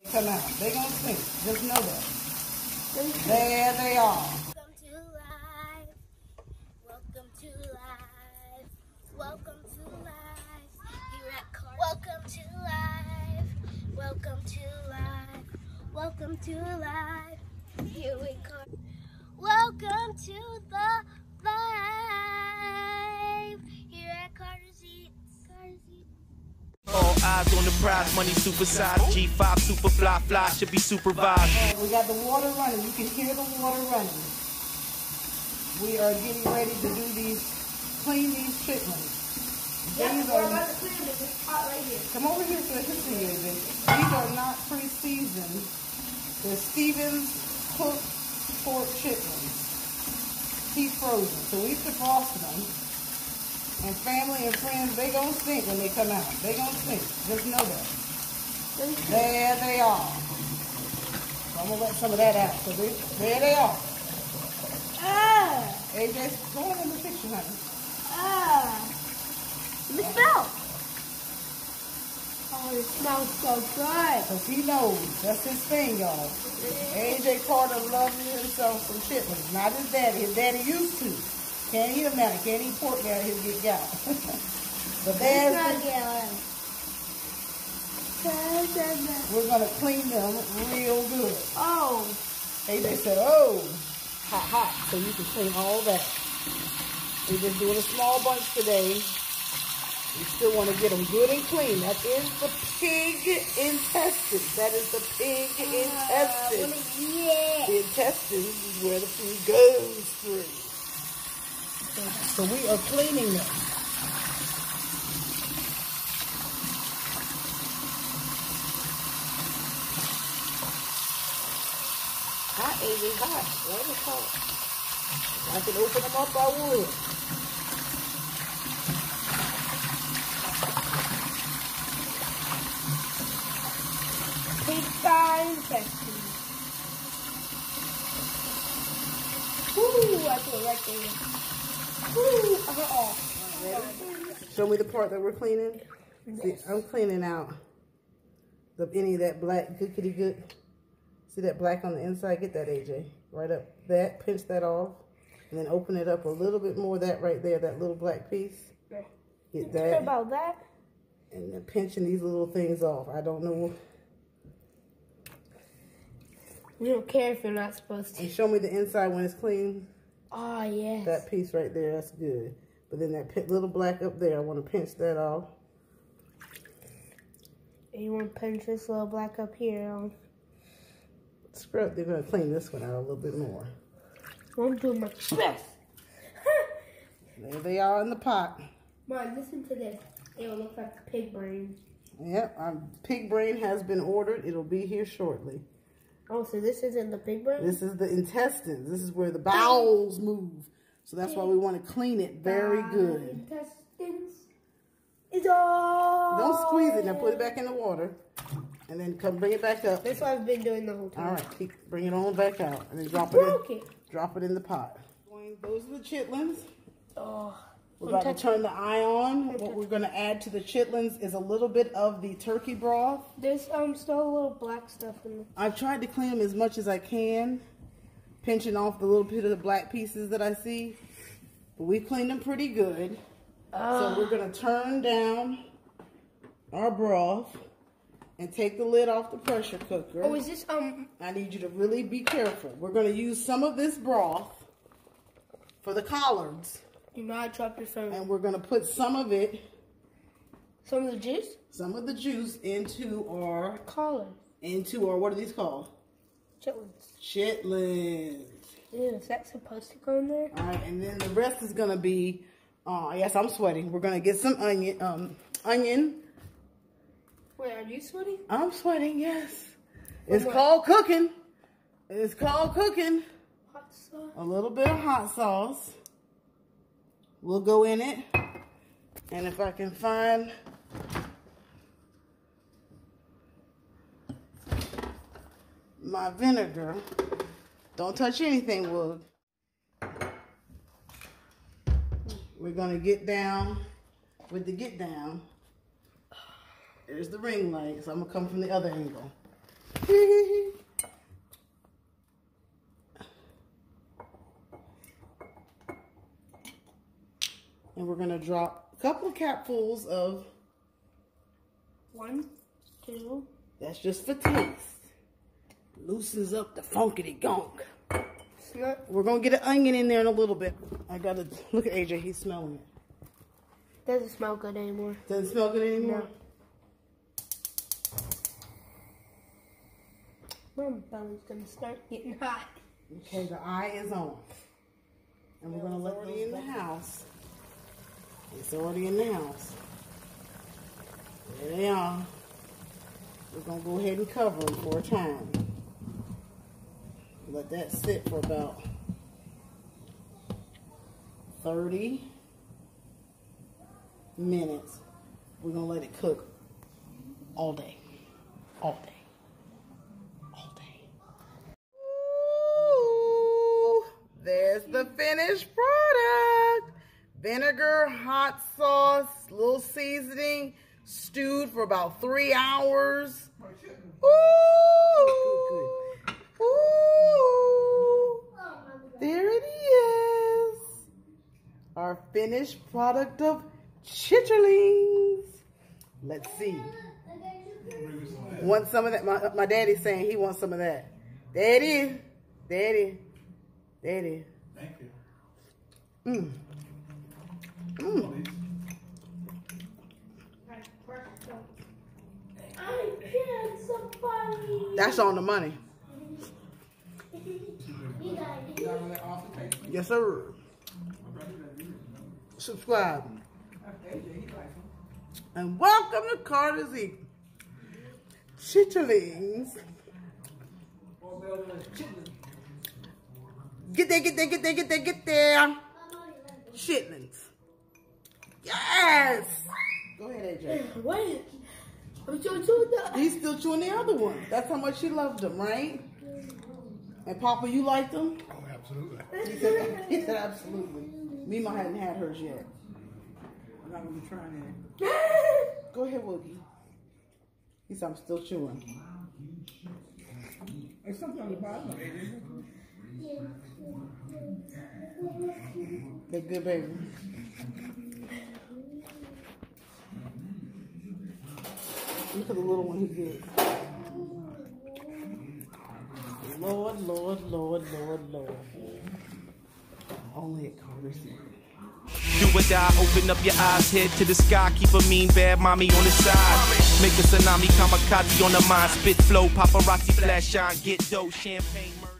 Come out. They gonna stink. Just know that. There they are. Welcome to life. Welcome to life. Welcome to life. Here at Car. Welcome to life. Welcome to life. Welcome to life. Here we go. Welcome to the life. Here at Carter's Eats. Carter's Eats. All eyes on the prize, money supersized. G5 super fly, should be supervised. We got the water running. You can hear the water running. We are getting ready to do clean these chitlins. Yeah, we're about to clean it. It's hot right here. Come over here so I can see you. These are not pre-seasoned. They're Stevens cooked pork chitlins. Deep frozen. So we defrosted them. And family and friends, they gonna stink when they come out. They gonna stink. Just know that. There they are. So I'm gonna let some of that out. So there they are. Ah! AJ, go on in the picture, honey. Ah! Let me smell. Oh, it smells so good. Because he knows. That's his thing, y'all. AJ Carter loves himself some chitlins. Not his daddy. His daddy used to. Can't eat them now. Can't eat pork now. He'll get gout. But there's we're going to clean them real good. Oh. AJ said, oh, hot, hot. So you can clean all that. We're just doing a small bunch today. We still want to get them good and clean. That is the pig intestines. That is the pig intestines. The intestines is where the food goes through. So we are cleaning them. Hot, Amy, hot. Right, it's hot. If I can open them up, I would. Pig intestines. Woo! I feel right there. Show me the part that we're cleaning. See, I'm cleaning out any of that black gookity good. See that black on the inside? Get that, AJ. Right up that. Pinch that off. And then open it up a little bit more. That right there, that little black piece. Get that. What about that? And then pinching these little things off. I don't know. We don't care if you're not supposed to. And show me the inside when it's clean. Oh, yes. That piece right there, that's good. But then that little black up there, I want to pinch that off. And you want to pinch this little black up here. Scrub, they're going to clean this one out a little bit more. I'm doing my best. There they are in the pot. Mom, listen to this. It'll look like a pig brain. Yep, our pig brain has been ordered. It'll be here shortly. Oh, so this isn't the pig brain? This is the intestines. This is where the bowels move. So that's why we want to clean it very good. Intestines is all. Don't squeeze it. Now put it back in the water. And then come bring it back up. That's what I've been doing the whole time. All right, bring it on back out. And then drop it in. Drop it in the pot. Those are the chitlins. Oh. We're about to turn the eye on. What we're going to add to the chitlins is a little bit of the turkey broth. There's still a little black stuff in there. I've tried to clean them as much as I can, pinching off the little bit of the black pieces that I see. But we cleaned them pretty good. So we're going to turn down our broth and take the lid off the pressure cooker. Oh, is this, I need you to really be careful. We're going to use some of this broth for the collards. Do not drop your phone. And we're going to put some of it. Some of the juice? Some of the juice into our... Collards. Into our, what are these called? Chittlins. Chittlins. Ew, is that supposed to go in there? All right, and then the rest is going to be, yes, I'm sweating. We're going to get some onion. Wait, are you sweating? I'm sweating, yes. It's called cooking. It's called cooking. Hot sauce. A little bit of hot sauce. We'll go in it. And if I can find my vinegar. Don't touch anything, Wood. We're going to get down with the get down. There's the ring light, so I'm going to come from the other angle. And we're gonna drop a couple of capfuls of 1, 2. That's just for taste. Loosens up the funkity gunk. We're gonna get an onion in there in a little bit. I gotta look at AJ, he's smelling it. Doesn't smell good anymore. Doesn't smell good anymore? No. My belly's gonna start getting hot. Okay, the eye is on. And we're gonna let it in the house. It's already in the house. There they are. We're gonna go ahead and cover them for a time. Let that sit for about 30 minutes. We're gonna let it cook all day. All day. All day. Ooh, there's the finished product. Vinegar, hot sauce, little seasoning, stewed for about 3 hours. Ooh. Ooh. There it is. Our finished product of Chitterlings. Let's see. Want some of that? My daddy's saying he wants some of that. There it is. There it is. There it is. Thank you. Mmm. Mmm. I can't, somebody. That's on the money. Yes, sir. Subscribe. And welcome to Carter's Eat. Chitterlings. Get there, get there, get there, get there, get there. Chittlins. Yes. Go ahead, AJ. Wait. I'm chewing that. He's still chewing the other one. That's how much he loved them, right? And Papa, you liked them? Oh, absolutely. He said absolutely. Mima hadn't had hers yet. I'm not going to be trying it. Go ahead, Woogie. He said I'm still chewing. There's something on the bottom of it, isn't it? They're good, baby. Look at the little one he gets. Lord, Lord, Lord, Lord, Lord. Only at Carter's Eat. Do or die, open up your eyes, head to the sky, keep a mean bad mommy on the side. Make a tsunami, kamikaze on the mind, spit flow, paparazzi, flash shine, get dough, champagne, murder.